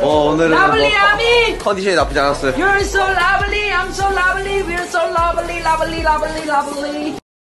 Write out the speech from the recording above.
오늘은 Lovely, Ami. 컨디션이 나쁘지 않았어요. You're so lovely, I'm so lovely, we're so lovely, lovely, lovely, lovely.